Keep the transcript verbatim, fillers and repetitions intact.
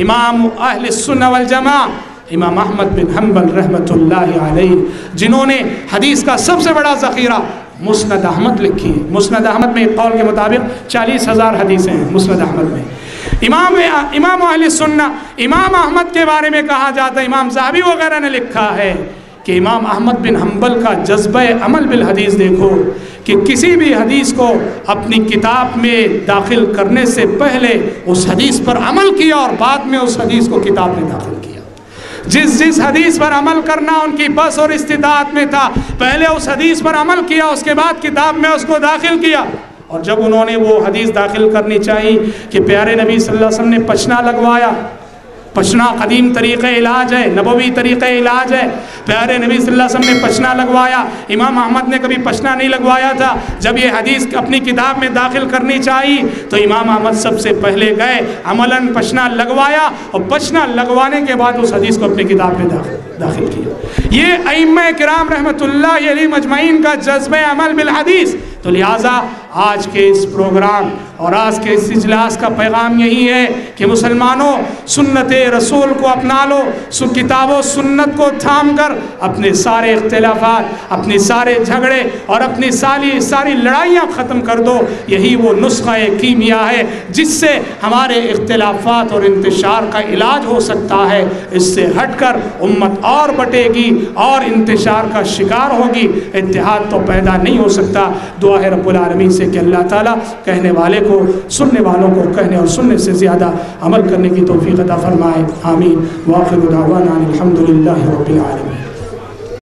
امام اہل السنہ والجماع امام احمد بن حنبل رحمۃ اللہ علیہ، جنہوں نے حدیث کا سب سے بڑا ذخیرہ مسند احمد لکھی ہے۔ مسند احمد میں ایک قول کے مطابق چالیس ہزار حدیثیں ہیں مسند احمد میں۔ امام امام اہل سنہ امام احمد کے بارے میں کہا جاتا ہے، امام ذہبی وغیرہ نے لکھا ہے کہ امام احمد بن حنبل کا جذبہ عمل بالحدیث دیکھو کہ کسی بھی حدیث کو اپنی کتاب میں داخل کرنے سے پہلے اس حدیث پر عمل کیا اور بعد میں اس حدیث کو کتاب میں داخل کیا۔ جس جس حدیث پر عمل کرنا ان کی بس اور استطاعت میں تھا، پہلے اس حدیث پر عمل کیا، اس کے بعد کتاب میں اس کو داخل کیا۔ اور جب انہوں نے وہ حدیث داخل کرنی چاہی کہ پیارے نبی صلی اللہ علیہ وسلم نے پچنا لگوایا، پچنا قدیم طریقہ علاج ہے، نبوی طریقہ علاج ہے، پیارے نبی صلی اللہ علیہ وسلم نے پچنا لگوایا، امام احمد نے کبھی پچنا نہیں لگوایا تھا۔ جب یہ حدیث اپنی کتاب میں داخل کرنی چاہی تو امام احمد سب سے پہلے گئے، عملاً پچنا لگوایا اور پچنا لگوانے کے بعد اس حدیث کو اپنی کتاب میں داخل کیا۔ یہ ائمہ کرام رحمۃ اللہ علیہ مجمعین کا جذبہ عمل بالحدیث۔ تو لہٰذا آج کے اس پروگرام اور آج کے اس اجلاس کا پیغام یہی ہے کہ مسلمانوں سنت رسول کو اپنا لو، کتاب و سنت کو تھام کر اپنے سارے اختلافات، اپنے سارے جھگڑے اور اپنی ساری ساری لڑائیاں ختم کر دو۔ یہی وہ نسخہ کیمیا ہے جس سے ہمارے اختلافات اور انتشار کا علاج ہو سکتا ہے۔ اس سے ہٹ کر امت اور بٹے گی اور انتشار کا شکار ہوگی، اتحاد تو پیدا نہیں ہو سکتا۔ دعا ہے رب العالمین سے کہ اللہ تعالیٰ کہنے والے کو، سننے والوں کو کہنے اور سننے سے زیادہ عمل کرنے کی توفیق عطا فرمائے، آمین۔ وآخر دعوانا الحمد للہ رب العالمین۔